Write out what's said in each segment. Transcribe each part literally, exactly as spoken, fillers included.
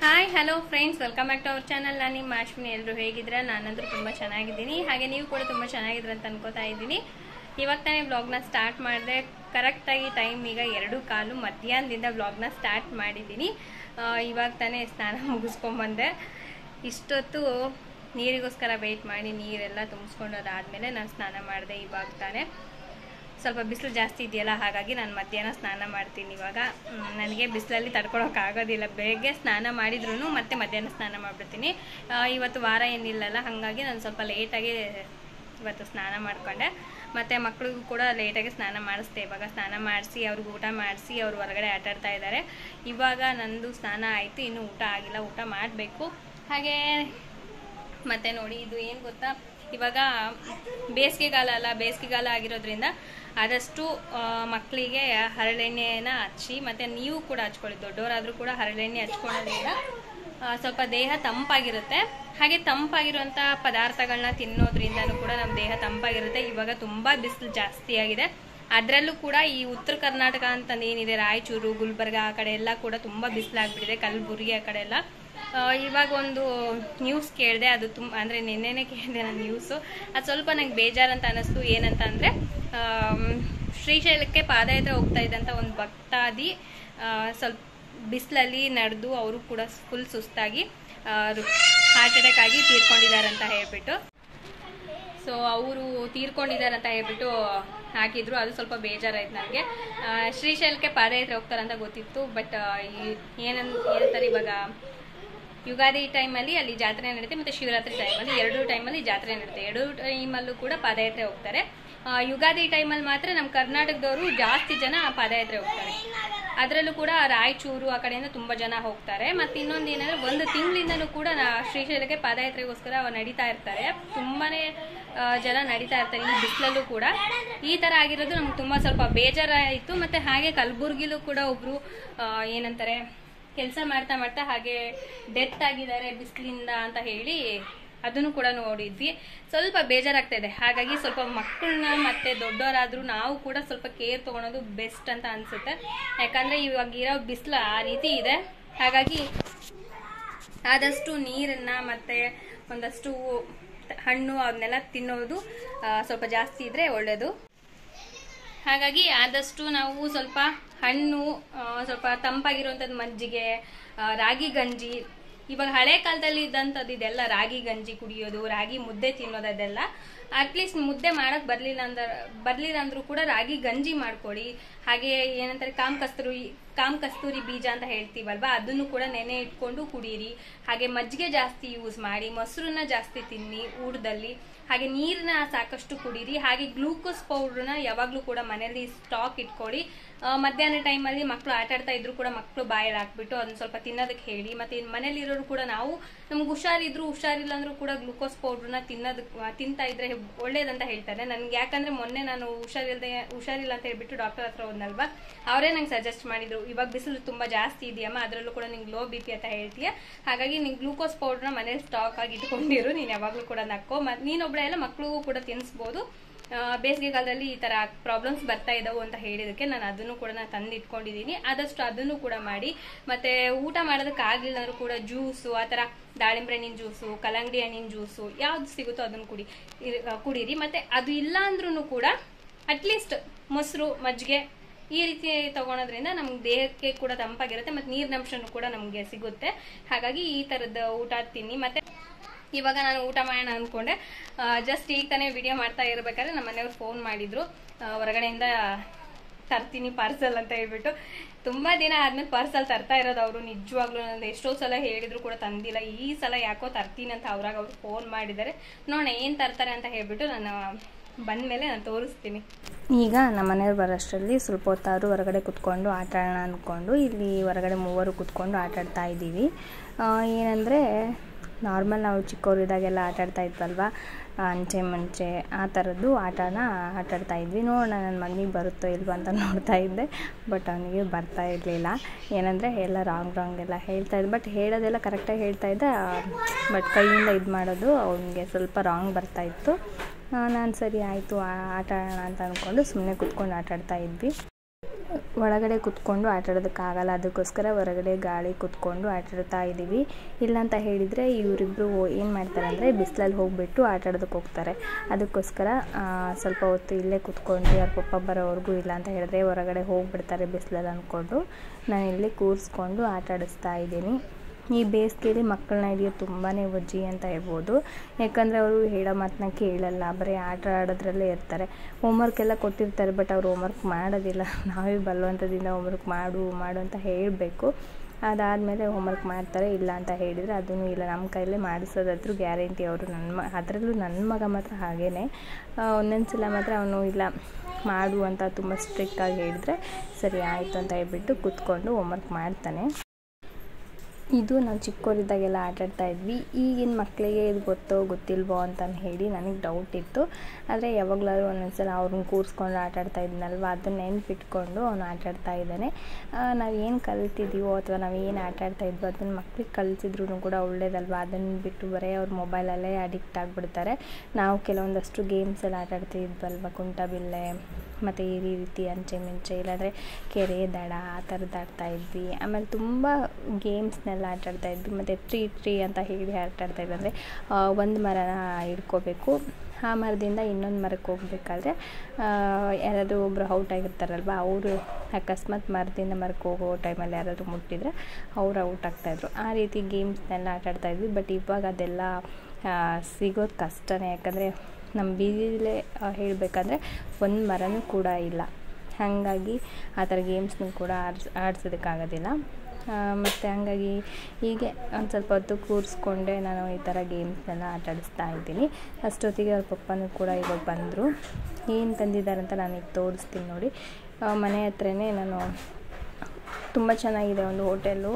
Hi hello friends, welcome back to our channel. ನಾನು ನಿಮ್ಮ ಅಶ್ವಿನಿ. ಎಲ್ಲರೂ ಹೇಗಿದ್ದೀರಾ? ನಾನಂದ್ರೂ ತುಂಬ ಚೆನ್ನಾಗಿದ್ದೀನಿ. ಹಾಗೆ ನೀವು ಕೂಡ ತುಂಬ ಚೆನ್ನಾಗಿದ್ದೀರ ಅಂತ ಅನ್ಕೋತಾ ಇದ್ದೀನಿ. ಇವಾಗ ತಾನೇ ವ್ಲಾಗ್ನ ಸ್ಟಾರ್ಟ್ ಮಾಡಿದೆ. ಕರೆಕ್ಟಾಗಿ ಟೈಮ್ ಈಗ ಎರಡು ಕಾಲು ಮಧ್ಯಾಹ್ನದಿಂದ ವ್ಲಾಗ್ನ ಸ್ಟಾರ್ಟ್ ಮಾಡಿದ್ದೀನಿ. ಇವಾಗ ತಾನೇ ಸ್ನಾನ ಮುಗಿಸ್ಕೊಂಡ್ಬಂದೆ. ಇಷ್ಟೊತ್ತು ನೀರಿಗೋಸ್ಕರ ವೆಯ್ಟ್ ಮಾಡಿ ನೀರೆಲ್ಲ ತುಂಬಿಸ್ಕೊಂಡೋದಾದಮೇಲೆ ನಾನು ಸ್ನಾನ ಮಾಡಿದೆ. ಇವಾಗ ತಾನೇ ಸ್ವಲ್ಪ ಬಿಸಿಲು ಜಾಸ್ತಿ ಇದೆಯಲ್ಲ, ಹಾಗಾಗಿ ನಾನು ಮಧ್ಯಾಹ್ನ ಸ್ನಾನ ಮಾಡ್ತೀನಿ. ಇವಾಗ ನನಗೆ ಬಿಸಿಲಲ್ಲಿ ತಡ್ಕೊಳೋಕ್ಕಾಗೋದಿಲ್ಲ. ಬೆಳಗ್ಗೆ ಸ್ನಾನ ಮಾಡಿದ್ರೂ ಮತ್ತೆ ಮಧ್ಯಾಹ್ನ ಸ್ನಾನ ಮಾಡಿಬಿಡ್ತೀನಿ. ಇವತ್ತು ವಾರ ಏನಿಲ್ಲಲ್ಲ, ಹಾಗಾಗಿ ನಾನು ಸ್ವಲ್ಪ ಲೇಟಾಗಿ ಇವತ್ತು ಸ್ನಾನ ಮಾಡಿಕೊಂಡೆ. ಮತ್ತು ಮಕ್ಕಳಿಗೂ ಕೂಡ ಲೇಟಾಗಿ ಸ್ನಾನ ಮಾಡಿಸ್ದೆ. ಇವಾಗ ಸ್ನಾನ ಮಾಡಿಸಿ ಅವ್ರಿಗೆ ಊಟ ಮಾಡಿಸಿ ಅವರು ಹೊರಗಡೆ ಆಟಾಡ್ತಾ ಇದ್ದಾರೆ. ಇವಾಗ ನಂದು ಸ್ನಾನ ಆಯಿತು, ಇನ್ನೂ ಊಟ ಆಗಿಲ್ಲ, ಊಟ ಮಾಡಬೇಕು. ಹಾಗೆ ಮತ್ತು ನೋಡಿ, ಇದು ಏನು ಗೊತ್ತಾ, ಇವಾಗ ಬೇಸಿಗೆಗಾಲ ಅಲ್ಲ, ಬೇಸಿಗೆಗಾಲ ಆಗಿರೋದ್ರಿಂದ ಆದಷ್ಟು ಮಕ್ಕಳಿಗೆ ಹರಳೆಣ್ಣೆನ ಹಚ್ಚಿ, ಮತ್ತು ನೀವು ಕೂಡ ಹಚ್ಕೊಳ್ಳಿ. ದೊಡ್ಡವರಾದರೂ ಕೂಡ ಹರಳೆಣ್ಣೆ ಹಚ್ಕೊಳ್ಳೋದ್ರಿಂದ ಸ್ವಲ್ಪ ದೇಹ ತಂಪಾಗಿರುತ್ತೆ. ಹಾಗೆ ತಂಪಾಗಿರುವಂಥ ಪದಾರ್ಥಗಳನ್ನ ತಿನ್ನೋದ್ರಿಂದನೂ ಕೂಡ ನಮ್ಮ ದೇಹ ತಂಪಾಗಿರುತ್ತೆ. ಇವಾಗ ತುಂಬ ಬಿಸಿಲು ಜಾಸ್ತಿ ಆಗಿದೆ. ಅದರಲ್ಲೂ ಕೂಡ ಈ ಉತ್ತರ ಕರ್ನಾಟಕ ಅಂತಂದು ಏನಿದೆ, ರಾಯಚೂರು, ಗುಲ್ಬರ್ಗ ಆ ಕಡೆ ಎಲ್ಲ ಕೂಡ ತುಂಬ ಬಿಸಿಲಾಗ್ಬಿಟ್ಟಿದೆ. ಕಲಬುರ್ಗಿ ಆ ಕಡೆ ಎಲ್ಲ ಇವಾಗ ಒಂದು ನ್ಯೂಸ್ ಕೇಳಿದೆ. ಅದು ತುಂಬ ಅಂದರೆ ನಿನ್ನೆನೇ ಕೇಳಿದೆ ನಾನು ನ್ಯೂಸು. ಅದು ಸ್ವಲ್ಪ ನಂಗೆ ಬೇಜಾರಂತ ಅನ್ನಿಸ್ತು. ಏನಂತ ಅಂದರೆ, ಶ್ರೀಶೈಲಕ್ಕೆ ಪಾದಯಾತ್ರೆ ಹೋಗ್ತಾ ಇದ್ದಂಥ ಒಂದು ಭಕ್ತಾದಿ ಸ್ವಲ್ಪ ಬಿಸಿಲಲ್ಲಿ ನಡೆದು ಅವರು ಕೂಡ ಫುಲ್ ಸುಸ್ತಾಗಿ ಹಾರ್ಟ್ ಅಟ್ಯಾಕ್ ಆಗಿ ತೀರ್ಕೊಂಡಿದ್ದಾರೆ ಅಂತ ಹೇಳ್ಬಿಟ್ಟು ಸೊ ಅವರು ತೀರ್ಕೊಂಡಿದ್ದಾರೆ ಅಂತ ಹೇಳ್ಬಿಟ್ಟು ಹಾಕಿದ್ರು. ಅದು ಸ್ವಲ್ಪ ಬೇಜಾರಾಯ್ತು ನನಗೆ. ಶ್ರೀಶೈಲಕ್ಕೆ ಪಾದಯಾತ್ರೆ ಹೋಗ್ತಾರಂತ ಗೊತ್ತಿತ್ತು, ಬಟ್ ಏನನ್ ಏನಂತಾರೆ ಇವಾಗ ಯುಗಾದಿ ಟೈಮಲ್ಲಿ ಅಲ್ಲಿ ಜಾತ್ರೆ ನಡೆಯುತ್ತೆ, ಮತ್ತು ಶಿವರಾತ್ರಿ ಟೈಮಲ್ಲಿ ಎರಡು ಟೈಮಲ್ಲಿ ಜಾತ್ರೆ ನಡೆಯುತ್ತೆ. ಎರಡು ಟೈಮಲ್ಲೂ ಕೂಡ ಪಾದಯಾತ್ರೆ ಹೋಗ್ತಾರೆ. ಯುಗಾದಿ ಟೈಮಲ್ಲಿ ಮಾತ್ರ ನಮ್ಮ ಕರ್ನಾಟಕದವರು ಜಾಸ್ತಿ ಜನ ಪಾದಯಾತ್ರೆ ಹೋಗ್ತಾರೆ. ಅದರಲ್ಲೂ ಕೂಡ ರಾಯಚೂರು ಆ ಕಡೆಯಿಂದ ತುಂಬ ಜನ ಹೋಗ್ತಾರೆ. ಮತ್ತು ಇನ್ನೊಂದು ಏನಂದರೆ, ಒಂದು ತಿಂಗಳಿಂದಲೂ ಕೂಡ ನಾ ಶ್ರೀಶೈಲಕ್ಕೆ ಪಾದಯಾತ್ರೆಗೋಸ್ಕರ ನಡೀತಾ ಇರ್ತಾರೆ. ತುಂಬಾ ಜನ ನಡೀತಾ ಇರ್ತಾರೆ ಈ ಬಿಸಿಲಲ್ಲೂ ಕೂಡ. ಈ ಥರ ಆಗಿರೋದು ನಮ್ಗೆ ತುಂಬ ಸ್ವಲ್ಪ ಬೇಜಾರಾಯಿತು. ಮತ್ತು ಹಾಗೆ ಕಲಬುರ್ಗಿಲೂ ಕೂಡ ಒಬ್ಬರು ಏನಂತಾರೆ ಕೆಲಸ ಮಾಡ್ತಾ ಮಾಡ್ತಾ ಹಾಗೆ ಡೆತ್ ಆಗಿದ್ದಾರೆ ಬಿಸಿಲಿಂದ ಅಂತ ಹೇಳಿ ಅದನ್ನು ಕೂಡ ನೋಡಿದ್ವಿ. ಸ್ವಲ್ಪ ಬೇಜಾರಾಗ್ತಾ ಇದೆ. ಹಾಗಾಗಿ ಸ್ವಲ್ಪ ಮಕ್ಕಳನ್ನ ಮತ್ತು ದೊಡ್ಡವರಾದರೂ ನಾವು ಕೂಡ ಸ್ವಲ್ಪ ಕೇರ್ ತೊಗೊಳೋದು ಬೆಸ್ಟ್ ಅಂತ ಅನಿಸುತ್ತೆ. ಯಾಕಂದರೆ ಇವಾಗ ಇರೋ ಬಿಸಿಲು ಆ ರೀತಿ ಇದೆ. ಹಾಗಾಗಿ ಆದಷ್ಟು ನೀರನ್ನು ಮತ್ತು ಒಂದಷ್ಟು ಹಣ್ಣು ಅವನ್ನೆಲ್ಲ ತಿನ್ನೋದು ಸ್ವಲ್ಪ ಜಾಸ್ತಿ ಇದ್ದರೆ ಒಳ್ಳೆಯದು. ಹಾಗಾಗಿ ಆದಷ್ಟು ನಾವು ಸ್ವಲ್ಪ ಹಣ್ಣು, ಸ್ವಲ್ಪ ತಂಪಾಗಿರುವಂಥದ್ದು ಮಜ್ಜಿಗೆ, ರಾಗಿ ಗಂಜಿ, ಇವಾಗ ಹಳೆ ಕಾಲದಲ್ಲಿ ಇದ್ದಂಥದ್ದು ಇದೆಲ್ಲ ರಾಗಿ ಗಂಜಿ ಕುಡಿಯೋದು, ರಾಗಿ ಮುದ್ದೆ ತಿನ್ನೋದು, ಅದೆಲ್ಲ ಅಟ್ಲೀಸ್ಟ್ ಮುದ್ದೆ ಮಾಡೋಕ್ಕೆ ಬರಲಿಲ್ಲ ಅಂದ್ರೆ ಬರಲಿಲ್ಲ ಅಂದರೂ ಕೂಡ ರಾಗಿ ಗಂಜಿ ಮಾಡ್ಕೊಳ್ಳಿ. ಹಾಗೆ ಏನಂತಾರೆ ಕಾಮ್ ಕಸ್ತೂರಿ ಕಾಮ್ ಕಸ್ತೂರಿ ಬೀಜ ಅಂತ ಹೇಳ್ತೀವಲ್ವಾ, ಅದನ್ನು ಕೂಡ ನೆನೆ ಇಟ್ಕೊಂಡು ಕುಡೀರಿ. ಹಾಗೆ ಮಜ್ಜಿಗೆ ಜಾಸ್ತಿ ಯೂಸ್ ಮಾಡಿ, ಮೊಸರನ್ನ ಜಾಸ್ತಿ ತಿನ್ನಿ ಊಟದಲ್ಲಿ. ಹಾಗೆ ನೀರನ್ನ ಸಾಕಷ್ಟು ಕುಡೀರಿ. ಹಾಗೆ ಗ್ಲೂಕೋಸ್ ಪೌಡ್ರನ್ನ ಯಾವಾಗಲೂ ಕೂಡ ಮನೆಯಲ್ಲಿ ಸ್ಟಾಕ್ ಇಟ್ಕೊಳ್ಳಿ. ಮಧ್ಯಾಹ್ನ ಟೈಮಲ್ಲಿ ಮಕ್ಕಳು ಆಟ ಆಡ್ತಾ ಇದ್ರು ಕೂಡ ಮಕ್ಕಳು ಬಾಯಲ್ಲಿ ಹಾಕ್ಬಿಟ್ಟು ಅದನ್ನ ಸ್ವಲ್ಪ ತಿನ್ನೋದಕ್ಕೆ ಹೇಳಿ. ಮತ್ತು ಮನೇಲಿರೋರು ಕೂಡ ನಾವು ನಮ್ಗೆ ಹುಷಾರಿದ್ರು ಹುಷಾರಿಲ್ಲ ಅಂದ್ರೂ ಕೂಡ ಗ್ಲೂಕೋಸ್ ಪೌಡ್ರನ್ನ ತಿನ್ನೋದಕ್ಕೆ ತಿಂತಾ ಇದ್ರೆ ಒಳ್ಳೇದಂತ ಹೇಳ್ತಾರೆ ನನಗೆ. ಯಾಕಂದ್ರೆ ಮೊನ್ನೆ ನಾನು ಹುಷಾರಿಲ್ಲದೆ ಹುಷಾರಿಲ್ಲ ಅಂತ ಹೇಳ್ಬಿಟ್ಟು ಡಾಕ್ಟರ್ ಹತ್ರ ಹೋದ್ನಲ್ವಾ, ಅವರೇ ನಂಗೆ ಸಜೆಸ್ಟ್ ಮಾಡಿದ್ರು, ಇವಾಗ ಬಿಸಿಲು ತುಂಬ ಜಾಸ್ತಿ ಇದೆಯಮ್ಮ, ಅದರಲ್ಲೂ ಕೂಡ ನಿಂಗೆ ಲೋ ಬಿ ಪಿ ಅಂತ ಹೇಳ್ತೀಯ, ಹಾಗಾಗಿ ನಿಂಗೆ ಗ್ಲೂಕೋಸ್ ಪೌಡ್ರನ್ನ ಮನೇಲಿ ಸ್ಟಾಕ್ ಆಗಿ ಇಟ್ಕೊಂಡಿರು, ನೀನು ಯಾವಾಗಲೂ ಕೂಡ ನಕ್ಕೋ, ಮತ್ತು ನೀನೊಬ್ಬಳೆ ಎಲ್ಲ ಮಕ್ಕಳಿಗೂ ಕೂಡ ತಿನ್ನಿಸ್ಬೋದು. ಬೇಸಿಗೆಗಾಲದಲ್ಲಿ ಈ ಥರ ಪ್ರಾಬ್ಲಮ್ಸ್ ಬರ್ತಾ ಇದ್ದಾವೆ ಅಂತ ಹೇಳಿದಕ್ಕೆ ನಾನು ಅದನ್ನು ಕೂಡ ನಾನು ತಂದು ಇಟ್ಕೊಂಡಿದ್ದೀನಿ. ಆದಷ್ಟು ಅದನ್ನು ಕೂಡ ಮಾಡಿ. ಮತ್ತು ಊಟ ಮಾಡೋದಕ್ಕೆ ಆಗಲಿಲ್ಲ ಅಂದರೂ ಕೂಡ ಜ್ಯೂಸು, ಆ ಥರ ದಾಳಿಂಬೆ ಹಣ್ಣಿನ ಜ್ಯೂಸು, ಕಲ್ಲಂಗಡಿ ಹಣ್ಣಿನ ಜ್ಯೂಸು ಯಾವ್ದು ಸಿಗುತ್ತೋ ಅದನ್ನು ಕುಡಿ ಕುಡೀರಿ. ಮತ್ತು ಅದು ಇಲ್ಲ ಅಂದ್ರೂ ಕೂಡ ಅಟ್ಲೀಸ್ಟ್ ಮೊಸರು, ಮಜ್ಜಿಗೆ ಈ ರೀತಿ ತಗೊಳೋದ್ರಿಂದ ನಮ್ಗೆ ದೇಹಕ್ಕೆ ಕೂಡ ತಂಪಾಗಿರುತ್ತೆ, ಮತ್ತು ನೀರಿನಂಶನೂ ಕೂಡ ನಮಗೆ ಸಿಗುತ್ತೆ. ಹಾಗಾಗಿ ಈ ಥರದ ಊಟ ತಿನ್ನಿ. ಮತ್ತು ಇವಾಗ ನಾನು ಊಟ ಮಾಡೋಣ ಅಂದ್ಕೊಂಡೆ. ಜಸ್ಟ್ ಈಗ ತಾನೇ ವಿಡಿಯೋ ಮಾಡ್ತಾ ಇರಬೇಕಾದ್ರೆ ನಮ್ಮ ಮನೆಯವ್ರು ಫೋನ್ ಮಾಡಿದ್ರು, ಹೊರಗಡೆಯಿಂದ ತರ್ತೀನಿ ಪಾರ್ಸಲ್ ಅಂತ ಹೇಳ್ಬಿಟ್ಟು. ತುಂಬ ದಿನ ಆದ್ಮೇಲೆ ಪಾರ್ಸಲ್ ತರ್ತಾ ಇರೋದು ಅವರು. ನಿಜವಾಗ್ಲೂ ನಾನು ಎಷ್ಟೋ ಸಲ ಹೇಳಿದ್ರು ಕೂಡ ತಂದಿಲ್ಲ. ಈ ಸಲ ಯಾಕೋ ತರ್ತೀನಿ ಅಂತ ಅವ್ರಾಗ ಅವ್ರು ಫೋನ್ ಮಾಡಿದ್ದಾರೆ. ನೋಡೋಣ ಏನು ತರ್ತಾರೆ ಅಂತ ಹೇಳ್ಬಿಟ್ಟು ನಾನು ಬಂದ ಮೇಲೆ ನಾನು ತೋರಿಸ್ತೀನಿ. ಈಗ ನಮ್ಮ ಮನೆಯವ್ರು ಬರೋಷ್ಟರಲ್ಲಿ ಸ್ವಲ್ಪ ಹೊತ್ತಾದ್ರು ಹೊರಗಡೆ ಕುತ್ಕೊಂಡು ಆಟ ಆಡೋಣ ಅಂದ್ಕೊಂಡು ಇಲ್ಲಿ ಹೊರಗಡೆ ಮೂವರು ಕುತ್ಕೊಂಡು ಆಟ ಆಡ್ತಾ ಇದ್ದೀವಿ. ಏನಂದರೆ ನಾರ್ಮಲ್ ನಾವು ಚಿಕ್ಕವರಿದ್ದಾಗೆಲ್ಲ ಆಟ ಆಡ್ತಾ ಇದ್ವಲ್ವ, ಅಂಚೆ ಮುಂಚೆ ಆ ಥರದ್ದು ಆಟನ ಆಟಾಡ್ತಾ ಇದ್ವಿ. ನೋಡೋಣ ನನ್ನ ಮಗನಿಗೆ ಬರುತ್ತೋ ಇಲ್ವೋ ಅಂತ ನೋಡ್ತಾ ಇದ್ದೆ, ಬಟ್ ಅವನಿಗೆ ಬರ್ತಾ ಇರಲಿಲ್ಲ. ಏನಂದರೆ ಎಲ್ಲ ರಾಂಗ್ ರಾಂಗ್ ಎಲ್ಲ ಹೇಳ್ತಾ ಇದ್ದೆ, ಬಟ್ ಹೇಳೋದೆಲ್ಲ ಕರೆಕ್ಟಾಗಿ ಹೇಳ್ತಾ ಇದ್ದೆ, ಬಟ್ ಕೈಯಿಂದ ಇದು ಮಾಡೋದು ಅವನಿಗೆ ಸ್ವಲ್ಪ ರಾಂಗ್ ಬರ್ತಾಯಿತ್ತು. ನಾನು ಸರಿ ಆಯಿತು ಆಟ ಆಡೋಣ ಅಂತ ಅಂದ್ಕೊಂಡು ಸುಮ್ಮನೆ ಕುತ್ಕೊಂಡು ಆಟ ಆಡ್ತಾ ಇದ್ವಿ. ಒಳಗಡೆ ಕೂತ್ಕೊಂಡು ಆಟಾಡೋದಕ್ಕಾಗಲ್ಲ, ಅದಕ್ಕೋಸ್ಕರ ಹೊರಗಡೆ ಗಾಳಿ ಕೂತ್ಕೊಂಡು ಆಟಾಡ್ತಾ ಇದ್ದೀವಿ. ಇಲ್ಲಾಂತ ಹೇಳಿದರೆ ಇವರಿಬ್ಬರು ಏನು ಮಾಡ್ತಾರೆ ಅಂದರೆ ಬಿಸಿಲಲ್ಲಿ ಹೋಗಿಬಿಟ್ಟು ಆಟಾಡೋದಕ್ಕೆ ಹೋಗ್ತಾರೆ. ಅದಕ್ಕೋಸ್ಕರ ಸ್ವಲ್ಪ ಹೊತ್ತು ಇಲ್ಲೇ ಕೂತ್ಕೊಂಡು ಅವ್ರ ಪಪ್ಪ ಬರೋವರೆಗೂ ಇಲ್ಲ ಅಂತ ಹೇಳಿದ್ರೆ ಹೊರಗಡೆ ಹೋಗಿಬಿಡ್ತಾರೆ ಬಿಸಿಲಲ್ಲಿ ಅಂದ್ಕೊಂಡು ನಾನು ಇಲ್ಲೇ ಕೂರಿಸ್ಕೊಂಡು ಆಟಾಡಿಸ್ತಾ ಇದ್ದೀನಿ. ಈ ಬೇಸಿಗೆಯಲ್ಲಿ ಮಕ್ಕಳನ್ನ ಹಿಡಿಯೋದು ತುಂಬಾ ವಜ್ಜಿ ಅಂತ ಹೇಳ್ಬೋದು. ಯಾಕಂದರೆ ಅವರು ಹೇಳೋ ಮಾತನ್ನ ಕೇಳಲ್ಲ, ಬರೀ ಆಟ ಆಡೋದ್ರಲ್ಲೇ ಇರ್ತಾರೆ. ಹೋಮ್ವರ್ಕ್ ಎಲ್ಲ ಕೊಟ್ಟಿರ್ತಾರೆ, ಬಟ್ ಅವ್ರು ಹೋಮ್ವರ್ಕ್ ಮಾಡೋದಿಲ್ಲ. ನಾವೇ ಬಲವಂತದಿಂದ ಹೋಮ್ವರ್ಕ್ ಮಾಡು ಮಾಡು ಅಂತ ಹೇಳಬೇಕು. ಅದಾದಮೇಲೆ ಹೋಮ್ವರ್ಕ್ ಮಾಡ್ತಾರೆ. ಇಲ್ಲ ಅಂತ ಹೇಳಿದರೆ ಅದೂ ಇಲ್ಲ, ನಮ್ಮ ಕೈಲೇ ಮಾಡಿಸೋದಾದ್ರೂ ಗ್ಯಾರಂಟಿ ಅವರು. ನನ್ನ ಮ ಅದರಲ್ಲೂ ನನ್ನ ಮಗ ಮಾತ್ರ ಹಾಗೇ. ಒಂದೊಂದು ಸಲ ಮಾತ್ರ ಅವನು ಇಲ್ಲ ಮಾಡು ಅಂತ ತುಂಬ ಸ್ಟ್ರಿಕ್ಟಾಗಿ ಹೇಳಿದ್ರೆ ಸರಿ ಆಯಿತು ಅಂತ ಹೇಳ್ಬಿಟ್ಟು ಕೂತ್ಕೊಂಡು ಹೋಮ್ವರ್ಕ್ ಮಾಡ್ತಾನೆ. ಇದು ನಾವು ಚಿಕ್ಕವರಿದ್ದಾಗೆಲ್ಲ ಆಟಾಡ್ತಾ ಇದ್ವಿ. ಈಗಿನ ಮಕ್ಕಳಿಗೆ ಇದು ಗೊತ್ತೋ ಗೊತ್ತಿಲ್ವೋ ಅಂತ ಹೇಳಿ ನನಗೆ ಡೌಟ್ ಇತ್ತು. ಆದರೆ ಯಾವಾಗಲಾದ್ರೂ ಒಂದೊಂದ್ಸಲ ಅವ್ರನ್ನ ಕೂರಿಸ್ಕೊಂಡು ಆಟಾಡ್ತಾ ಇದ್ನಲ್ವ, ಅದನ್ನ ನೆನ್ಪಿಟ್ಕೊಂಡು ಅವನು ಆಟಾಡ್ತಾ ಇದ್ದಾನೆ. ನಾವು ಏನು ಕಲ್ತಿದ್ದೀವೋ ಅಥವಾ ನಾವು ಏನು ಆಟಾಡ್ತಾ ಇದ್ವೋ ಅದನ್ನು ಮಕ್ಳಿಗೆ ಕಲಿಸಿದ್ರು ಕೂಡ ಒಳ್ಳೇದಲ್ವ. ಅದನ್ನು ಬಿಟ್ಟು ಬರೀ ಅವ್ರ ಮೊಬೈಲಲ್ಲೇ ಅಡಿಕ್ಟ್ ಆಗಿಬಿಡ್ತಾರೆ. ನಾವು ಕೆಲವೊಂದಷ್ಟು ಗೇಮ್ಸ್ ಎಲ್ಲ ಆಟಾಡ್ತಾ ಇದ್ವಲ್ವ, ಕುಂಟಬಿಲ್ಲೆ ಮತ್ತು ಈ ರೀತಿ ಅಂಚೆ ಮಿಂಚೆ, ಇಲ್ಲಾಂದರೆ ಕೆರೆ ದಡ ಆ ಥರದ್ದು ಆಡ್ತಾ ಇದ್ವಿ. ಆಮೇಲೆ ತುಂಬ ಗೇಮ್ಸ್ನೆಲ್ಲ ಆಟಾಡ್ತಾ ಇದ್ವಿ. ಮತ್ತು ಟ್ರೀ ಟ್ರೀ ಅಂತ ಹೇಳಿ ಆಟಾಡ್ತಾ ಇದ್ವಿ. ಅಂದರೆ ಒಂದು ಮರನ ಹಿಡ್ಕೋಬೇಕು, ಆ ಮರದಿಂದ ಇನ್ನೊಂದು ಮರಕ್ಕೆ ಹೋಗಬೇಕಾದ್ರೆ ಯಾರಾದರೂ ಒಬ್ಬರು ಔಟ್ ಆಗಿರ್ತಾರಲ್ವ, ಅವರು ಅಕಸ್ಮಾತ್ ಮರದಿಂದ ಮರಕ್ಕೆ ಹೋಗೋ ಟೈಮಲ್ಲಿ ಯಾರಾದರೂ ಮುಟ್ಟಿದರೆ ಅವ್ರು ಔಟ್ ಆಗ್ತಾಯಿದ್ರು. ಆ ರೀತಿ ಗೇಮ್ಸ್ನೆಲ್ಲ ಆಟಾಡ್ತಾ ಇದ್ವಿ. ಬಟ್ ಇವಾಗ ಅದೆಲ್ಲ ಸಿಗೋದು ಕಷ್ಟನೇ. ಯಾಕಂದರೆ ನಮ್ಮ ಬೀದಿಲೇ ಹೇಳಬೇಕಂದ್ರೆ ಒಂದು ಮರನೂ ಕೂಡ ಇಲ್ಲ. ಹಾಗಾಗಿ ಆ ಥರ ಗೇಮ್ಸ್ನೂ ಕೂಡ ಆಡ್ಸ್ ಆಡ್ಸೋದಕ್ಕಾಗೋದಿಲ್ಲ. ಮತ್ತು ಹಾಗಾಗಿ ಹೀಗೆ ಒಂದು ಸ್ವಲ್ಪ ಹೊತ್ತು ಕೂರಿಸ್ಕೊಂಡೆ ನಾನು ಈ ಥರ ಗೇಮ್ಸ್ನೆಲ್ಲ ಆಟಾಡಿಸ್ತಾ ಇದ್ದೀನಿ. ಅಷ್ಟೊತ್ತಿಗೆ ಅವ್ರ ಪಪ್ಪನೂ ಕೂಡ ಇವಾಗ ಬಂದರು. ಏನು ತಂದಿದ್ದಾರೆ ಅಂತ ನಾನು ಈಗ ತೋರಿಸ್ತೀನಿ ನೋಡಿ. ಮನೆ ಹತ್ರನೇ ನಾನು ತುಂಬ ಚೆನ್ನಾಗಿದೆ ಒಂದು ಹೋಟೆಲು,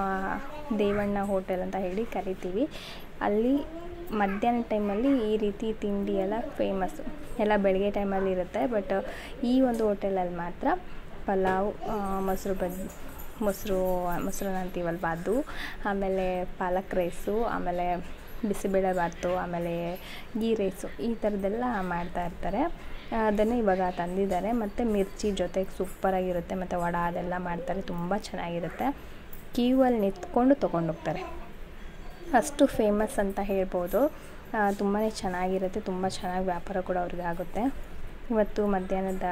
ದೇವಣ್ಣ ಹೋಟೆಲ್ ಅಂತ ಹೇಳಿ ಕರಿತೀವಿ. ಅಲ್ಲಿ ಮಧ್ಯಾಹ್ನ ಟೈಮಲ್ಲಿ ಈ ರೀತಿ ತಿಂಡಿ ಎಲ್ಲ ಫೇಮಸ್ಸು. ಎಲ್ಲ ಬೆಳಗ್ಗೆ ಟೈಮಲ್ಲಿ ಇರುತ್ತೆ. ಬಟ್ ಈ ಒಂದು ಹೋಟೆಲಲ್ಲಿ ಮಾತ್ರ ಪಲಾವ್, ಮೊಸರು ಬಜ್ಜಿ, ಮೊಸರು ಮೊಸರನ್ನ ಅಂತೀವಲ್ವ ಅದು, ಆಮೇಲೆ ಪಾಲಕ್ ರೈಸು, ಆಮೇಲೆ ಬಿಸಿಬೇಳೆಬಾತು, ಆಮೇಲೆ ಗೀ ರೈಸು, ಈ ಥರದ್ದೆಲ್ಲ ಮಾಡ್ತಾಯಿರ್ತಾರೆ. ಅದನ್ನೇ ಇವಾಗ ತಂದಿದ್ದಾರೆ. ಮತ್ತು ಮಿರ್ಚಿ ಜೊತೆಗೆ ಸೂಪರಾಗಿರುತ್ತೆ. ಮತ್ತು ವಡ ಅದೆಲ್ಲ ಮಾಡ್ತಾರೆ, ತುಂಬ ಚೆನ್ನಾಗಿರುತ್ತೆ. ಕ್ಯೂ ಅಲ್ಲಿ ನಿಂತ್ಕೊಂಡು ತೊಗೊಂಡೋಗ್ತಾರೆ, ಅಷ್ಟು ಫೇಮಸ್ ಅಂತ ಹೇಳ್ಬೋದು. ತುಂಬಾ ಚೆನ್ನಾಗಿರುತ್ತೆ, ತುಂಬ ಚೆನ್ನಾಗಿ ವ್ಯಾಪಾರ ಕೂಡ ಅವ್ರಿಗೆ ಆಗುತ್ತೆ. ಇವತ್ತು ಮಧ್ಯಾಹ್ನದ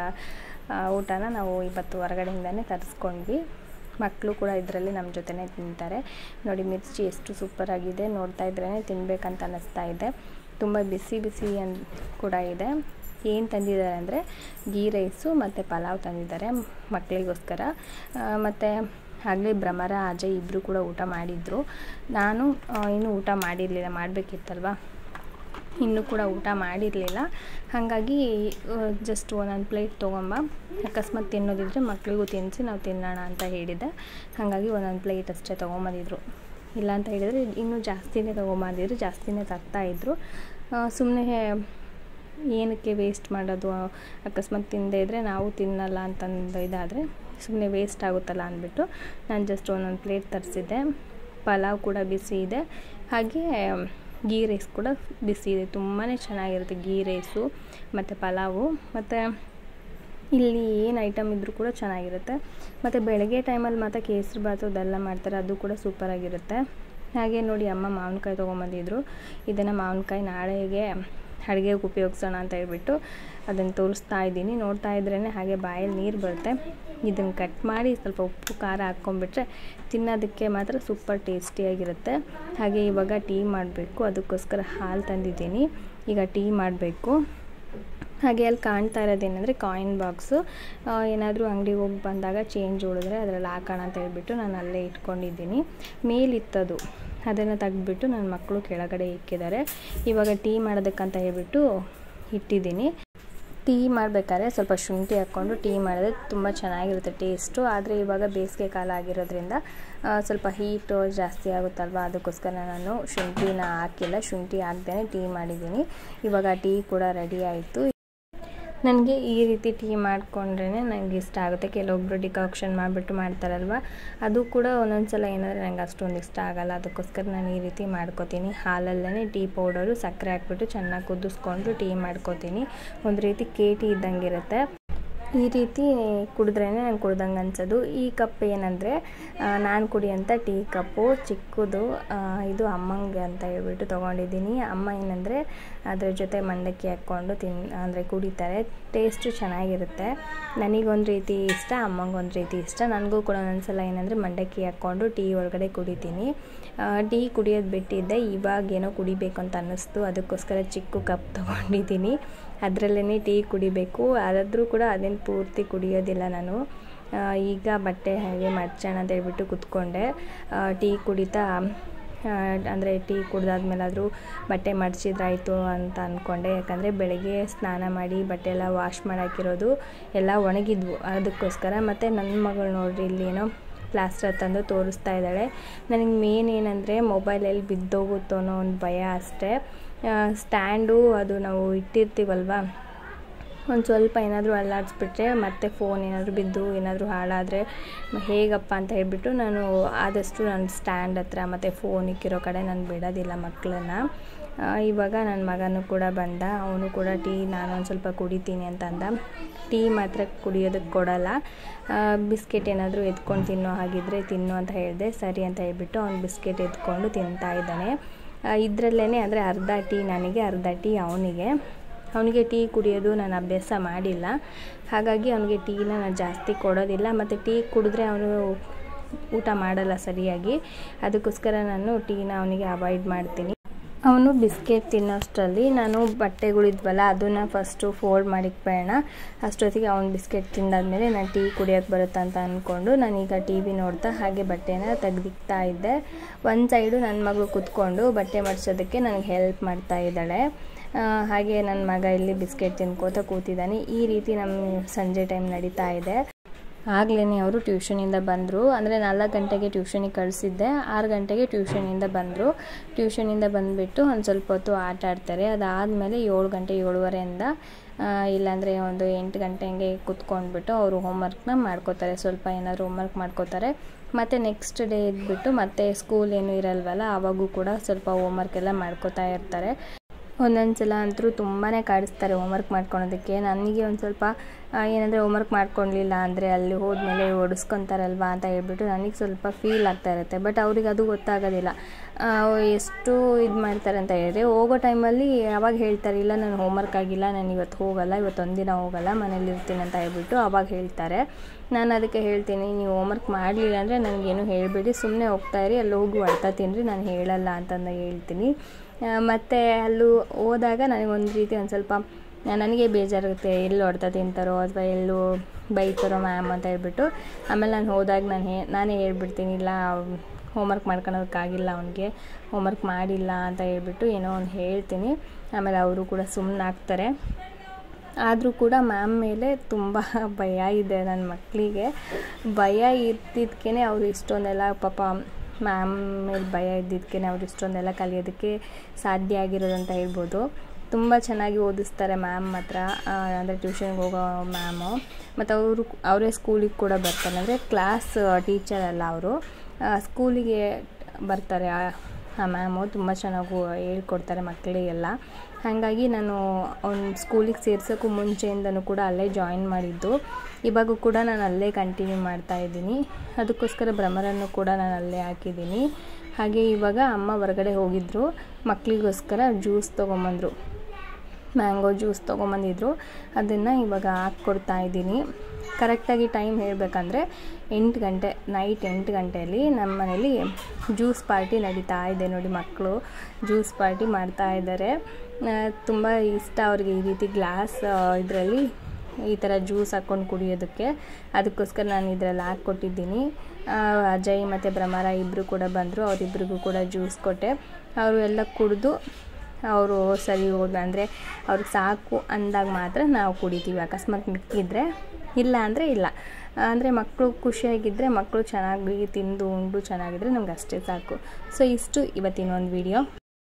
ಊಟನ ನಾವು ಇವತ್ತು ಹೊರಗಡೆಯಿಂದನೇ ತರಿಸ್ಕೊಂಡ್ವಿ. ಮಕ್ಕಳು ಕೂಡ ಇದರಲ್ಲಿ ನಮ್ಮ ಜೊತೆನೇ ತಿಂತಾರೆ. ನೋಡಿ ಮಿರ್ಚಿ ಎಷ್ಟು ಸೂಪರಾಗಿದೆ, ನೋಡ್ತಾ ಇದ್ರೇ ತಿನ್ನಬೇಕಂತ ಅನ್ನಿಸ್ತಾ ಇದೆ. ತುಂಬ ಬಿಸಿ ಬಿಸಿ ಅನ್ ಕೂಡ ಇದೆ. ಏನು ತಂದಿದ್ದಾರೆ ಅಂದರೆ ಗೀ ರೈಸು ಮತ್ತು ಪಲಾವ್ ತಂದಿದ್ದಾರೆ ಮಕ್ಕಳಿಗೋಸ್ಕರ. ಮತ್ತು ಆಗಲೇ ಭ್ರಮರ ಅಜಯ್ ಇಬ್ಬರು ಕೂಡ ಊಟ ಮಾಡಿದರು. ನಾನು ಇನ್ನೂ ಊಟ ಮಾಡಿರಲಿಲ್ಲ, ಮಾಡಬೇಕಿತ್ತಲ್ವ, ಇನ್ನೂ ಕೂಡ ಊಟ ಮಾಡಿರಲಿಲ್ಲ. ಹಾಗಾಗಿ ಜಸ್ಟ್ ಒಂದೊಂದು ಪ್ಲೇಟ್ ತೊಗೊಂಬ, ಅಕಸ್ಮಾತ್ ತಿನ್ನೋದಿದ್ರೆ ಮಕ್ಕಳಿಗೂ ತಿನ್ನಿಸಿ ನಾವು ತಿನ್ನೋಣ ಅಂತ ಹೇಳಿದ್ದೆ. ಹಾಗಾಗಿ ಒಂದೊಂದು ಪ್ಲೇಟ್ ಅಷ್ಟೇ ತೊಗೊಂಬಂದಿದ್ರು. ಇಲ್ಲ ಅಂತ ಹೇಳಿದರೆ ಇನ್ನೂ ಜಾಸ್ತಿನೇ ತೊಗೊಂಬಂದಿದ್ರು, ಜಾಸ್ತಿನೇ ತರ್ತಾಯಿದ್ರು. ಸುಮ್ಮನೆ ಏನಕ್ಕೆ ವೇಸ್ಟ್ ಮಾಡೋದು, ಅಕಸ್ಮಾತ್ ತಿನ್ನದೇ ಇದ್ದರೆ ನಾವು ತಿನ್ನಲ್ಲ ಅಂತಂದು ಇದಾದರೆ ಸುಮ್ಮನೆ ವೇಸ್ಟ್ ಆಗುತ್ತಲ್ಲ ಅಂದ್ಬಿಟ್ಟು ನಾನು ಜಸ್ಟ್ ಒಂದೊಂದು ಪ್ಲೇಟ್ ತರಿಸಿದ್ದೆ. ಪಲಾವ್ ಕೂಡ ಬಿಸಿ ಇದೆ, ಹಾಗೆ ಗೀ ರೈಸ್ ಕೂಡ ಬಿಸಿ ಇದೆ. ತುಂಬಾ ಚೆನ್ನಾಗಿರುತ್ತೆ ಗೀ ರೈಸು ಮತ್ತು ಪಲಾವು. ಮತ್ತು ಇಲ್ಲಿ ಏನು ಐಟಮ್ ಇದ್ದರೂ ಕೂಡ ಚೆನ್ನಾಗಿರುತ್ತೆ. ಮತ್ತು ಬೆಳಗ್ಗೆ ಟೈಮಲ್ಲಿ ಮಾತ್ರ ಕೇಸರಿ ಬಾತು ಅದೆಲ್ಲ ಮಾಡ್ತಾರೆ, ಅದು ಕೂಡ ಸೂಪರಾಗಿರುತ್ತೆ. ಹಾಗೆ ನೋಡಿ ಅಮ್ಮ ಮಾವಿನಕಾಯಿ ತೊಗೊಂಬಂದಿದ್ರು. ಇದನ್ನು ಮಾವಿನಕಾಯಿ ನಾಳೆಗೆ ಅಡುಗೆಗೆ ಉಪಯೋಗಿಸೋಣ ಅಂತ ಹೇಳ್ಬಿಟ್ಟು ಅದನ್ನು ತೋರಿಸ್ತಾ ಇದ್ದೀನಿ. ನೋಡ್ತಾ ಇದ್ರೇ ಹಾಗೆ ಬಾಯಲ್ಲಿ ನೀರು ಬರುತ್ತೆ. ಇದನ್ನು ಕಟ್ ಮಾಡಿ ಸ್ವಲ್ಪ ಉಪ್ಪು ಖಾರ ಹಾಕ್ಕೊಂಡ್ಬಿಟ್ರೆ ತಿನ್ನೋದಕ್ಕೆ ಮಾತ್ರ ಸೂಪರ್ ಟೇಸ್ಟಿಯಾಗಿರುತ್ತೆ. ಹಾಗೆ ಇವಾಗ ಟೀ ಮಾಡಬೇಕು, ಅದಕ್ಕೋಸ್ಕರ ಹಾಲು ತಂದಿದ್ದೀನಿ. ಈಗ ಟೀ ಮಾಡಬೇಕು. ಹಾಗೆ ಅಲ್ಲಿ ಕಾಣ್ತಾ ಇರೋದೇನೆಂದರೆ ಕಾಯಿನ್ ಬಾಕ್ಸು. ಏನಾದರೂ ಅಂಗಡಿಗೆ ಹೋಗಿ ಬಂದಾಗ ಚೇಂಜ್ ಉಳಿದ್ರೆ ಅದರಲ್ಲಿ ಹಾಕೋಣ ಅಂತ ಹೇಳ್ಬಿಟ್ಟು ನಾನು ಅಲ್ಲೇ ಇಟ್ಕೊಂಡಿದ್ದೀನಿ. ಮೇಲಿತ್ತದು, ಅದನ್ನು ತೆಗೆದ್ಬಿಟ್ಟು ನನ್ನ ಮಕ್ಕಳು ಕೆಳಗಡೆ ಇಕ್ಕಿದ್ದಾರೆ. ಇವಾಗ ಟೀ ಮಾಡೋದಕ್ಕಂತ ಹೇಳ್ಬಿಟ್ಟು ಇಟ್ಟಿದ್ದೀನಿ. ಟೀ ಮಾಡಬೇಕಾದ್ರೆ ಸ್ವಲ್ಪ ಶುಂಠಿ ಹಾಕ್ಕೊಂಡು ಟೀ ಮಾಡಿದ್ರೆ ತುಂಬ ಚೆನ್ನಾಗಿರುತ್ತೆ ಟೇಸ್ಟು. ಆದರೆ ಇವಾಗ ಬೇಸಿಗೆ ಕಾಲ ಆಗಿರೋದ್ರಿಂದ ಸ್ವಲ್ಪ ಹೀಟು ಜಾಸ್ತಿ ಆಗುತ್ತಲ್ವ, ಅದಕ್ಕೋಸ್ಕರ ನಾನು ಶುಂಠಿನ ಹಾಕಿಲ್ಲ. ಶುಂಠಿ ಹಾಕ್ದೇ ಟೀ ಮಾಡಿದ್ದೀನಿ. ಇವಾಗ ಟೀ ಕೂಡ ರೆಡಿ ಆಯಿತು. ನನಗೆ ಈ ರೀತಿ ಟೀ ಮಾಡಿಕೊಂಡ್ರೇ ನನಗೆ ಇಷ್ಟ ಆಗುತ್ತೆ. ಕೆಲವೊಬ್ಬರು ಡಿಕಾಕ್ಷನ್ ಮಾಡಿಬಿಟ್ಟು ಮಾಡ್ತಾರಲ್ವ, ಅದು ಕೂಡ ಒಂದೊಂದು ಸಲ ಏನಾದರೆ ನನಗೆ ಅಷ್ಟೊಂದು ಇಷ್ಟ ಆಗೋಲ್ಲ. ಅದಕ್ಕೋಸ್ಕರ ನಾನು ಈ ರೀತಿ ಮಾಡ್ಕೋತೀನಿ. ಹಾಲಲ್ಲೇ ಟೀ ಪೌಡರು ಸಕ್ಕರೆ ಹಾಕ್ಬಿಟ್ಟು ಚೆನ್ನಾಗಿ ಕುದಿಸ್ಕೊಂಡು ಟೀ ಮಾಡ್ಕೋತೀನಿ. ಒಂದು ರೀತಿ ಕೇಟಿ ಇದ್ದಂಗೆ ಇರುತ್ತೆ. ಈ ರೀತಿ ಕುಡಿದ್ರೇ ನಂಗೆ ಕುಡ್ದಂಗೆ ಅನ್ಸೋದು. ಈ ಕಪ್ ಏನಂದರೆ ನಾನು ಕುಡಿಯೋಂಥ ಟೀ ಕಪ್ಪು ಚಿಕ್ಕದು. ಇದು ಅಮ್ಮಂಗೆ ಅಂತ ಹೇಳ್ಬಿಟ್ಟು ತೊಗೊಂಡಿದ್ದೀನಿ. ಅಮ್ಮ ಏನಂದರೆ ಅದ್ರ ಜೊತೆ ಮಂಡಕ್ಕಿ ಹಾಕ್ಕೊಂಡು ತಿನ್ ಅಂದರೆ ಕುಡಿತಾರೆ. ಟೇಸ್ಟು ಚೆನ್ನಾಗಿರುತ್ತೆ. ನನಗೊಂದು ರೀತಿ ಇಷ್ಟ, ಅಮ್ಮಂಗೊಂದು ರೀತಿ ಇಷ್ಟ. ನನಗೂ ಕೂಡ ಒಂದೊಂದ್ಸಲ ಏನಂದರೆ ಮಂಡಕ್ಕಿ ಹಾಕ್ಕೊಂಡು ಟೀ ಒಳಗಡೆ ಕುಡಿತೀನಿ. ಟೀ ಕುಡಿಯೋದು ಬಿಟ್ಟಿದ್ದೆ, ಇವಾಗೇನೋ ಕುಡಿಬೇಕು ಅಂತ ಅನ್ನಿಸ್ತು, ಅದಕ್ಕೋಸ್ಕರ ಚಿಕ್ಕ ಕಪ್ ತೊಗೊಂಡಿದ್ದೀನಿ. ಅದರಲ್ಲೇ ಟೀ ಕುಡಿಬೇಕು. ಆದರೂ ಕೂಡ ಅದೇನು ಪೂರ್ತಿ ಕುಡಿಯೋದಿಲ್ಲ ನಾನು. ಈಗ ಬಟ್ಟೆ ಹಾಗೆ ಮಡ್ಚೋಣ ಅಂತ ಹೇಳ್ಬಿಟ್ಟು ಕೂತ್ಕೊಂಡೆ. ಟೀ ಕುಡಿತಾ ಅಂದರೆ ಟೀ ಕುಡ್ದಾದ್ಮೇಲಾದರೂ ಬಟ್ಟೆ ಮಡ್ಚಿದ್ರಾಯಿತು ಅಂತ ಅಂದ್ಕೊಂಡೆ. ಯಾಕಂದರೆ ಬೆಳಗ್ಗೆ ಸ್ನಾನ ಮಾಡಿ ಬಟ್ಟೆ ಎಲ್ಲ ವಾಶ್ ಮಾಡಾಕಿರೋದು ಎಲ್ಲ ಒಣಗಿದ್ವು, ಅದಕ್ಕೋಸ್ಕರ. ಮತ್ತು ನನ್ನ ಮಗಳು ನೋಡ್ರಿ ಇಲ್ಲಿ ಏನೋ ಪ್ಲಾಸ್ಟರ್ ತಂದು ತೋರಿಸ್ತಾ ಇದ್ದಾಳೆ. ನನಗೆ ಮೇನ್ ಏನಂದರೆ ಮೊಬೈಲಲ್ಲಿ ಬಿದ್ದೋಗುತ್ತೋ ಅನ್ನೋ ಒಂದು ಭಯ ಅಷ್ಟೇ. ಸ್ಟ್ಯಾಂಡು ಅದು ನಾವು ಇಟ್ಟಿರ್ತೀವಲ್ವ, ಒಂದು ಸ್ವಲ್ಪ ಏನಾದರೂ ಅಲ್ಲಾಡಿಸ್ಬಿಟ್ರೆ ಮತ್ತೆ ಫೋನ್ ಏನಾದರೂ ಬಿದ್ದು ಏನಾದರೂ ಹಾಳಾದರೆ ಹೇಗಪ್ಪ ಅಂತ ಹೇಳ್ಬಿಟ್ಟು ನಾನು ಆದಷ್ಟು ನನ್ನ ಸ್ಟ್ಯಾಂಡ್ ಹತ್ರ ಮತ್ತು ಫೋನ್ ಇಕ್ಕಿರೋ ಕಡೆ ನಾನು ಬಿಡೋದಿಲ್ಲ ಮಕ್ಕಳನ್ನ. ಇವಾಗ ನನ್ನ ಮಗನೂ ಕೂಡ ಬಂದ, ಅವನು ಕೂಡ ಟೀ ನಾನು ಒಂದು ಸ್ವಲ್ಪ ಕುಡಿತೀನಿ ಅಂತ ಅಂದ. ಟೀ ಮಾತ್ರ ಕುಡಿಯೋದಕ್ಕೆ ಕೊಡಲ್ಲ, ಬಿಸ್ಕೆಟ್ ಏನಾದರೂ ಎತ್ಕೊಂಡು ತಿನ್ನೋ ಹಾಗಿದ್ರೆ ತಿನ್ನು ಅಂತ ಹೇಳಿದೆ. ಸರಿ ಅಂತ ಹೇಳ್ಬಿಟ್ಟು ಅವ್ನು ಬಿಸ್ಕೆಟ್ ಎತ್ಕೊಂಡು ತಿಂತಾ ಇದ್ದಾನೆ. ಇದರಲ್ಲೇ ಅಂದರೆ ಅರ್ಧ ಟೀ ನನಗೆ, ಅರ್ಧ ಟೀ ಅವನಿಗೆ. ಅವನಿಗೆ ಟೀ ಕುಡಿಯೋದು ನಾನು ಅಭ್ಯಾಸ ಮಾಡಿಲ್ಲ, ಹಾಗಾಗಿ ಅವನಿಗೆ ಟೀನ ನಾನು ಜಾಸ್ತಿ ಕೊಡೋದಿಲ್ಲ. ಮತ್ತು ಟೀ ಕುಡಿದ್ರೆ ಅವನು ಊಟ ಮಾಡಲ್ಲ ಸರಿಯಾಗಿ, ಅದಕ್ಕೋಸ್ಕರ ನಾನು ಟೀನ ಅವನಿಗೆ ಅವಾಯ್ಡ್ ಮಾಡ್ತೀನಿ. ಅವನು ಬಿಸ್ಕೆಟ್ ತಿನ್ನೋಷ್ಟರಲ್ಲಿ ನಾನು ಬಟ್ಟೆಗಳಿದ್ವಲ್ಲ ಅದನ್ನು ಫಸ್ಟು ಫೋಲ್ಡ್ ಮಾಡಿಕ್ಬೇಡ. ಅಷ್ಟೊತ್ತಿಗೆ ಅವ್ನು ಬಿಸ್ಕೆಟ್ ತಿಂದಾದ್ಮೇಲೆ ನಾನು ಟೀ ಕುಡಿಯೋಕ್ಕೆ ಬರುತ್ತಾ ಅಂತ ಅಂದ್ಕೊಂಡು ನಾನೀಗ ಟಿ ವಿ ನೋಡ್ತಾ ಹಾಗೆ ಬಟ್ಟೆನ ತೆಗ್ದಿಕ್ತಾ ಇದ್ದೆ. ಒಂದು ಸೈಡು ನನ್ನ ಮಗಳು ಕೂತ್ಕೊಂಡು ಬಟ್ಟೆ ಮಡ್ಸೋದಕ್ಕೆ ನನಗೆ ಹೆಲ್ಪ್ ಮಾಡ್ತಾ ಇದ್ದಾಳೆ. ಹಾಗೆ ನನ್ನ ಮಗ ಇಲ್ಲಿ ಬಿಸ್ಕೆಟ್ ತಿನ್ಕೋತ ಕೂತಿದ್ದಾನೆ. ಈ ರೀತಿ ನಮ್ಮ ಸಂಜೆ ಟೈಮ್ ನಡೀತಾ ಇದೆ. ಆಗಲೇ ಅವರು ಟ್ಯೂಷನಿಂದ ಬಂದರು. ಅಂದರೆ ನಾಲ್ಕು ಗಂಟೆಗೆ ಟ್ಯೂಷನಿಗೆ ಕಳಿಸಿದ್ದೆ, ಆರು ಗಂಟೆಗೆ ಟ್ಯೂಷನಿಂದ ಬಂದರು. ಟ್ಯೂಷನಿಂದ ಬಂದುಬಿಟ್ಟು ಒಂದು ಸ್ವಲ್ಪ ಹೊತ್ತು ಆಟ ಆಡ್ತಾರೆ. ಅದಾದಮೇಲೆ ಏಳು ಗಂಟೆ ಏಳುವರೆಯಿಂದ ಇಲ್ಲಾಂದರೆ ಒಂದು ಎಂಟು ಗಂಟೆ ಹಂಗೆ ಕೂತ್ಕೊಂಡ್ಬಿಟ್ಟು ಅವರು ಹೋಮ್ವರ್ಕ್ನ ಮಾಡ್ಕೋತಾರೆ. ಸ್ವಲ್ಪ ಏನಾದರೂ ಹೋಮ್ವರ್ಕ್ ಮಾಡ್ಕೋತಾರೆ. ಮತ್ತು ನೆಕ್ಸ್ಟ್ ಡೇ ಇದ್ಬಿಟ್ಟು ಮತ್ತೆ ಸ್ಕೂಲ್ ಏನೂ ಇರಲ್ವಲ್ಲ, ಆವಾಗೂ ಕೂಡ ಸ್ವಲ್ಪ ಹೋಮ್ವರ್ಕ್ ಎಲ್ಲ ಮಾಡ್ಕೋತಾ ಇರ್ತಾರೆ. ಒಂದೊಂದು ಸಲ ಅಂತೂ ತುಂಬಾ ಕಾಡಿಸ್ತಾರೆ ಹೋಮ್ವರ್ಕ್ ಮಾಡ್ಕೊಳೋದಕ್ಕೆ. ನನಗೆ ಒಂದು ಸ್ವಲ್ಪ ಏನಂದರೆ ಹೋಮ್ವರ್ಕ್ ಮಾಡ್ಕೊಳ್ಲಿಲ್ಲ ಅಂದರೆ ಅಲ್ಲಿ ಹೋದ್ಮೇಲೆ ಓಡಿಸ್ಕೊತಾರಲ್ವ ಅಂತ ಹೇಳ್ಬಿಟ್ಟು ನನಗೆ ಸ್ವಲ್ಪ ಫೀಲ್ ಆಗ್ತಾ ಇರುತ್ತೆ. ಬಟ್ ಅವ್ರಿಗೆ ಅದು ಗೊತ್ತಾಗೋದಿಲ್ಲ ಎಷ್ಟು ಇದು ಮಾಡ್ತಾರೆ ಅಂತ ಹೇಳಿದ್ರೆ, ಹೋಗೋ ಟೈಮಲ್ಲಿ ಅವಾಗ ಹೇಳ್ತಾರೆ, ಇಲ್ಲ ನಾನು ಹೋಮ್ವರ್ಕ್ ಆಗಿಲ್ಲ, ನಾನು ಇವತ್ತು ಹೋಗಲ್ಲ, ಇವತ್ತೊಂದಿನ ಹೋಗಲ್ಲ, ಮನೇಲಿ ಇರ್ತೀನಿ ಅಂತ ಹೇಳ್ಬಿಟ್ಟು ಅವಾಗ ಹೇಳ್ತಾರೆ. ನಾನು ಅದಕ್ಕೆ ಹೇಳ್ತೀನಿ, ನೀವು ಹೋಮ್ವರ್ಕ್ ಮಾಡಲಿಲ್ಲ ಅಂದರೆ ನನಗೇನು ಹೇಳಬೇಡಿ, ಸುಮ್ಮನೆ ಹೋಗ್ತಾಯಿರಿ, ಅಲ್ಲಿ ಹೋಗಿ ಹೊಡ್ತಾ ತಿನ್ನಿರಿ, ನಾನು ಹೇಳಲ್ಲ ಅಂತಂದು ಹೇಳ್ತೀನಿ. ಮತ್ತು ಅಲ್ಲೂ ಹೋದಾಗ ನನಗೊಂದು ರೀತಿ ಒಂದು ಸ್ವಲ್ಪ ನನಗೆ ಬೇಜಾರಾಗುತ್ತೆ, ಎಲ್ಲಿ ಹೊಡ್ತಾ ತಿಂತಾರೋ ಅಥವಾ ಎಲ್ಲೂ ಬೈತಾರೋ ಮ್ಯಾಮ್ ಅಂತ ಹೇಳ್ಬಿಟ್ಟು. ಆಮೇಲೆ ನಾನು ಹೋದಾಗ ನಾನು ಹೇ ನಾನೇ ಹೇಳ್ಬಿಡ್ತೀನಿ, ಇಲ್ಲ ಹೋಮ್ವರ್ಕ್ ಮಾಡ್ಕೊಳೋದಕ್ಕಾಗಿಲ್ಲ, ಅವನಿಗೆ ಹೋಮ್ವರ್ಕ್ ಮಾಡಿಲ್ಲ ಅಂತ ಹೇಳ್ಬಿಟ್ಟು ಏನೋ ಒಂದು ಹೇಳ್ತೀನಿ. ಆಮೇಲೆ ಅವರು ಕೂಡ ಸುಮ್ಮನಾಗ್ತಾರೆ. ಆದರೂ ಕೂಡ ಮ್ಯಾಮ್ ಮೇಲೆ ತುಂಬ ಭಯ ಇದೆ ನನ್ನ ಮಕ್ಕಳಿಗೆ. ಭಯ ಇದ್ದಿದ್ದಕ್ಕೆ ಅವರು ಇಷ್ಟೊಂದೆಲ್ಲ ಪಾಪ ಮ್ಯಾಮ್ ಮೇಲೆ ಭಯ ಇದ್ದಿದ್ದಕ್ಕೆ ಅವ್ರು ಇಷ್ಟೊಂದೆಲ್ಲ ಕಲಿಯೋದಕ್ಕೆ ಸಾಧ್ಯ ಆಗಿರೋದಂತ ಹೇಳ್ಬೋದು. ತುಂಬ ಚೆನ್ನಾಗಿ ಓದಿಸ್ತಾರೆ ಮ್ಯಾಮ್ ಮಾತ್ರ, ಅಂದರೆ ಟ್ಯೂಷನ್ಗೆ ಹೋಗೋ ಮ್ಯಾಮು. ಮತ್ತು ಅವರು ಅವರೇ ಸ್ಕೂಲಿಗೆ ಕೂಡ ಬರ್ತಾರೆ, ಅಂದರೆ ಕ್ಲಾಸ್ ಟೀಚರ್ ಅಲ್ಲ ಅವರು, ಸ್ಕೂಲಿಗೆ ಬರ್ತಾರೆ. ಆ ಮ್ಯಾಮು ತುಂಬ ಚೆನ್ನಾಗಿ ಹೇಳ್ಕೊಡ್ತಾರೆ ಮಕ್ಕಳಿಗೆಲ್ಲ. ಹಾಗಾಗಿ ನಾನು ಅವ್ನು ಸ್ಕೂಲಿಗೆ ಸೇರ್ಸೋಕ್ಕೂ ಮುಂಚೆಯಿಂದನೂ ಕೂಡ ಅಲ್ಲೇ ಜಾಯಿನ್ ಮಾಡಿದ್ದು. ಇವಾಗೂ ಕೂಡ ನಾನು ಅಲ್ಲೇ ಕಂಟಿನ್ಯೂ ಮಾಡ್ತಾಯಿದ್ದೀನಿ. ಅದಕ್ಕೋಸ್ಕರ ಭ್ರಮರನ್ನು ಕೂಡ ನಾನು ಅಲ್ಲೇ ಹಾಕಿದ್ದೀನಿ. ಹಾಗೆ ಇವಾಗ ಅಮ್ಮ ಹೊರಗಡೆ ಹೋಗಿದ್ದರು, ಮಕ್ಕಳಿಗೋಸ್ಕರ ಜ್ಯೂಸ್ ತೊಗೊಂಬಂದರು, ಮ್ಯಾಂಗೋ ಜ್ಯೂಸ್ ತೊಗೊಂಬಂದಿದ್ರು. ಅದನ್ನು ಇವಾಗ ಹಾಕ್ಕೊಡ್ತಾ ಇದ್ದೀನಿ. ಕರೆಕ್ಟಾಗಿ ಟೈಮ್ ಹೇಳಬೇಕಂದ್ರೆ ಎಂಟು ಗಂಟೆ ನೈಟ್ ಎಂಟು ಗಂಟೆಯಲ್ಲಿ ನಮ್ಮ ಮನೇಲಿ ಜ್ಯೂಸ್ ಪಾರ್ಟಿ ನಡೀತಾ ಇದೆ ನೋಡಿ. ಮಕ್ಕಳು ಜ್ಯೂಸ್ ಪಾರ್ಟಿ ಮಾಡ್ತಾ ಇದ್ದಾರೆ. ತುಂಬ ಇಷ್ಟ ಅವ್ರಿಗೆ ಈ ರೀತಿ ಗ್ಲಾಸ್ ಇದರಲ್ಲಿ ಈ ಥರ ಜ್ಯೂಸ್ ಹಾಕ್ಕೊಂಡು ಕುಡಿಯೋದಕ್ಕೆ. ಅದಕ್ಕೋಸ್ಕರ ನಾನು ಇದರಲ್ಲಿ ಹಾಕ್ಕೊಟ್ಟಿದ್ದೀನಿ. ಅಜಯ್ ಮತ್ತು ಭ್ರಮರ ಇಬ್ಬರು ಕೂಡ ಬಂದರು, ಅವರಿಬ್ಬರಿಗೂ ಕೂಡ ಜ್ಯೂಸ್ ಕೊಟ್ಟೆ. ಅವರು ಎಲ್ಲ ಕುಡಿದು ಅವರು ಸರಿ ಹೋದ ಅಂದರೆ ಅವ್ರಿಗೆ ಸಾಕು ಅಂದಾಗ ಮಾತ್ರ ನಾವು ಕುಡಿತೀವಿ. ಅಕಸ್ಮಾತ್ ಮಿಕ್ಕಿದ್ರೆ, ಇಲ್ಲ ಅಂದರೆ ಇಲ್ಲ. ಅಂದರೆ ಮಕ್ಕಳು ಖುಷಿಯಾಗಿದ್ದರೆ, ಮಕ್ಕಳು ಚೆನ್ನಾಗಿ ತಿಂದು ಉಂಡು ಚೆನ್ನಾಗಿದ್ದರೆ ನಮ್ಗೆ ಅಷ್ಟೇ ಸಾಕು. ಸೊ ಇಷ್ಟು ಇವತ್ತಿನ ಒಂದು ವಿಡಿಯೋ.